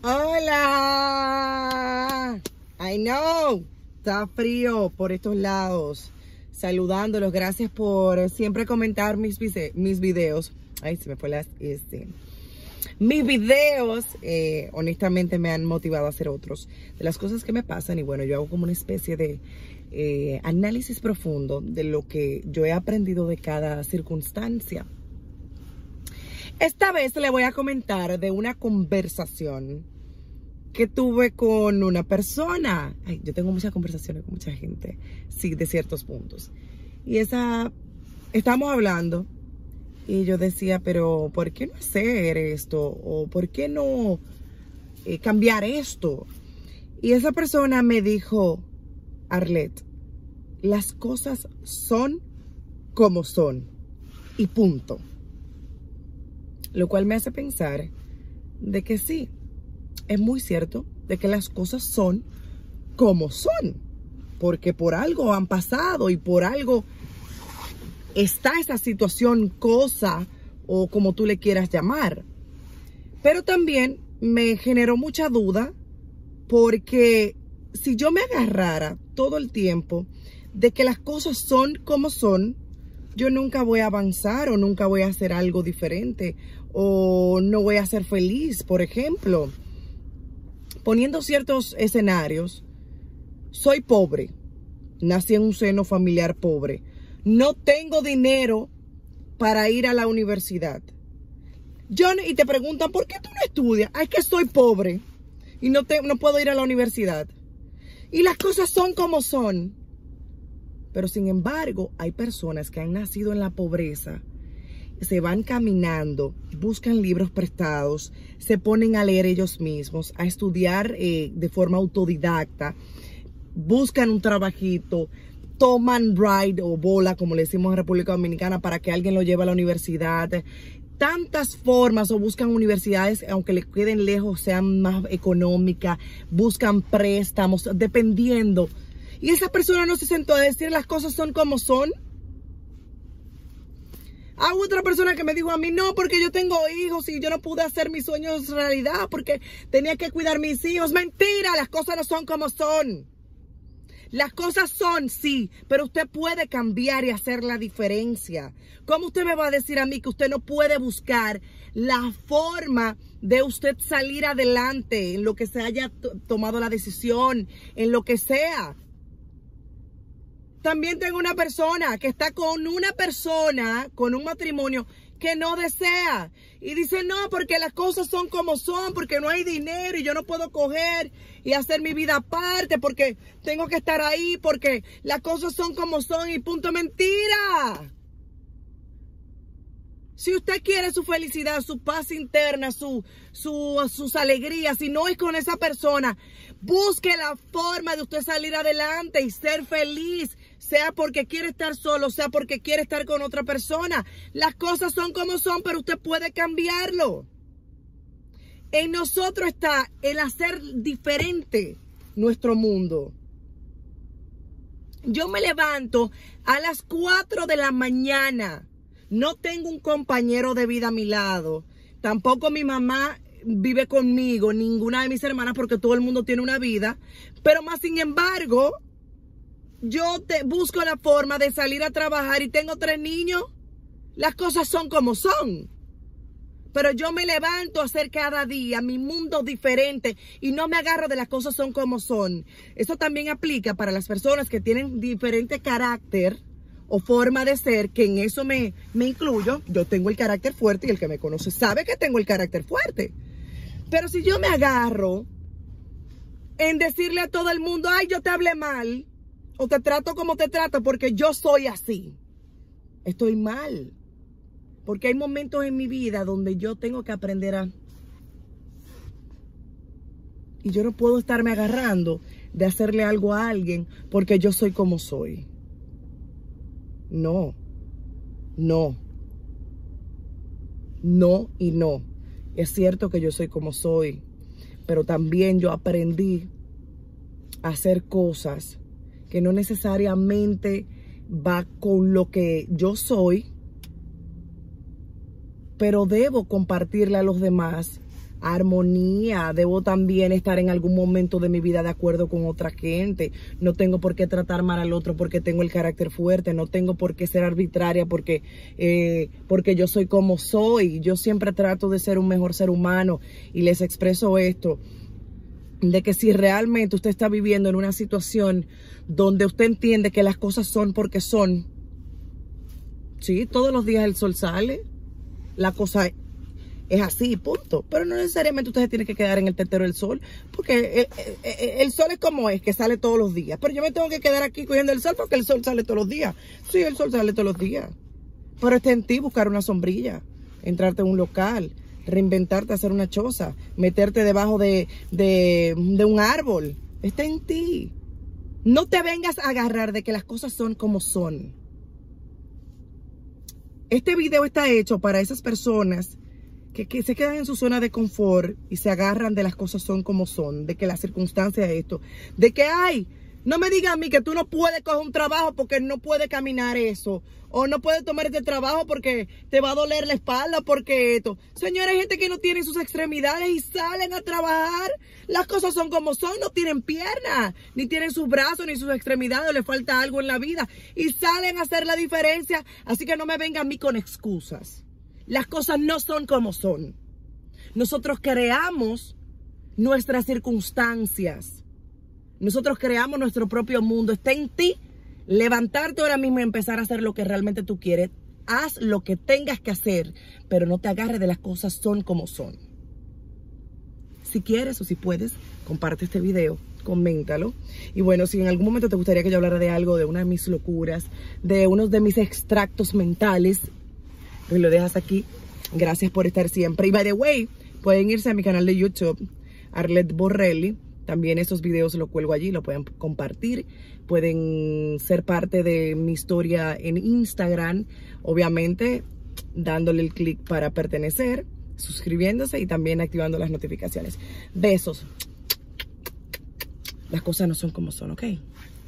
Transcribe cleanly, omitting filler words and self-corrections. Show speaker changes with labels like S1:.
S1: Hola, I know, está frío por estos lados. Saludándolos, gracias por siempre comentar mis videos. Ay, se me fue mis videos, honestamente me han motivado a hacer otros de las cosas que me pasan. Y bueno, yo hago como una especie de análisis profundo de lo que yo he aprendido de cada circunstancia. Esta vez le voy a comentar de una conversación que tuve con una persona. Ay, yo tengo muchas conversaciones con mucha gente, sí, de ciertos puntos. Y estábamos hablando y yo decía, pero ¿por qué no hacer esto? ¿O por qué no cambiar esto? Y esa persona me dijo, Arlette, las cosas son como son y punto. Lo cual me hace pensar de que sí, es muy cierto de que las cosas son como son, porque por algo han pasado y por algo está esa situación, cosa o como tú le quieras llamar. Pero también me generó mucha duda porque si yo me agarrara todo el tiempo de que las cosas son como son, yo nunca voy a avanzar o nunca voy a hacer algo diferente o no voy a ser feliz. Por ejemplo, poniendo ciertos escenarios, soy pobre, nací en un seno familiar pobre, no tengo dinero para ir a la universidad. Y te preguntan, ¿por qué tú no estudias? Ay, que soy pobre y no puedo ir a la universidad. Y las cosas son como son. Pero sin embargo, hay personas que han nacido en la pobreza, se van caminando, buscan libros prestados, se ponen a leer ellos mismos, a estudiar de forma autodidacta, buscan un trabajito, toman ride o bola, como le decimos en República Dominicana, para que alguien lo lleve a la universidad. Tantas formas, o buscan universidades, aunque le queden lejos, sean más económicas, buscan préstamos, dependiendo. Y esa persona no se sentó a decir las cosas son como son. Hay otra persona que me dijo a mí, no, porque yo tengo hijos y yo no pude hacer mis sueños realidad porque tenía que cuidar mis hijos. Mentira, las cosas no son como son. Las cosas son, sí, pero usted puede cambiar y hacer la diferencia. ¿Cómo usted me va a decir a mí que usted no puede buscar la forma de usted salir adelante en lo que se haya tomado la decisión, en lo que sea? También tengo una persona que está con una persona, con un matrimonio que no desea. Y dice, no, porque las cosas son como son, porque no hay dinero y yo no puedo coger y hacer mi vida aparte, porque tengo que estar ahí, porque las cosas son como son y punto. Mentira. Si usted quiere su felicidad, su paz interna, sus alegrías, si no es con esa persona, busque la forma de usted salir adelante y ser feliz, sea porque quiere estar solo, sea porque quiere estar con otra persona. Las cosas son como son, pero usted puede cambiarlo. En nosotros está el hacer diferente nuestro mundo. Yo me levanto a las 4 de la mañana. No tengo un compañero de vida a mi lado. Tampoco mi mamá vive conmigo, ninguna de mis hermanas, porque todo el mundo tiene una vida. Pero más sin embargo, yo busco la forma de salir a trabajar y tengo 3 niños. Las cosas son como son. Pero yo me levanto a hacer cada día mi mundo diferente y no me agarro de las cosas son como son. Eso también aplica para las personas que tienen diferente carácter o forma de ser, que en eso me incluyo. Yo tengo el carácter fuerte y el que me conoce sabe que tengo el carácter fuerte. Pero si yo me agarro en decirle a todo el mundo, ay, yo te hablé mal, o te trato como te trato porque yo soy así, estoy mal. Porque hay momentos en mi vida donde yo tengo que aprender y yo no puedo estarme agarrando de hacerle algo a alguien porque yo soy como soy. No. No. No y no. Es cierto que yo soy como soy, pero también yo aprendí a hacer cosas que no necesariamente va con lo que yo soy, pero debo compartirle a los demás armonía, debo también estar en algún momento de mi vida de acuerdo con otra gente, no tengo por qué tratar mal al otro porque tengo el carácter fuerte, no tengo por qué ser arbitraria porque yo soy como soy, yo siempre trato de ser un mejor ser humano y les expreso esto, de que si realmente usted está viviendo en una situación donde usted entiende que las cosas son porque son, sí, todos los días el sol sale, la cosa es así, punto. Pero no necesariamente usted se tiene que quedar en el tetero del sol, porque el sol es como es, que sale todos los días. Pero yo me tengo que quedar aquí cogiendo el sol porque el sol sale todos los días. Sí, el sol sale todos los días. Pero está en ti buscar una sombrilla, entrarte en un local, reinventarte, hacer una choza, meterte debajo de un árbol. Está en ti. No te vengas a agarrar de que las cosas son como son. Este video está hecho para esas personas que se quedan en su zona de confort y se agarran de las cosas son como son, de que la circunstancia es esto, de que, ay, no me digas a mí que tú no puedes coger un trabajo porque no puedes caminar eso, o no puedes tomar este trabajo porque te va a doler la espalda, porque esto. Señores, hay gente que no tiene sus extremidades y salen a trabajar, las cosas son como son, no tienen piernas, ni tienen sus brazos, ni sus extremidades, les falta algo en la vida, y salen a hacer la diferencia, así que no me vengan a mí con excusas. Las cosas no son como son. Nosotros creamos nuestras circunstancias. Nosotros creamos nuestro propio mundo. Está en ti levantarte ahora mismo y empezar a hacer lo que realmente tú quieres. Haz lo que tengas que hacer, pero no te agarres de las cosas son como son. Si quieres o si puedes, comparte este video, coméntalo. Y bueno, si en algún momento te gustaría que yo hablara de algo, de una de mis locuras, de uno de mis extractos mentales, pues lo dejas aquí. Gracias por estar siempre. Y by the way, pueden irse a mi canal de YouTube, Arlette Borrelli. También esos videos los cuelgo allí, lo pueden compartir. Pueden ser parte de mi historia en Instagram, obviamente dándole el clic para pertenecer, suscribiéndose y también activando las notificaciones. Besos. Las cosas no son como son, ¿ok?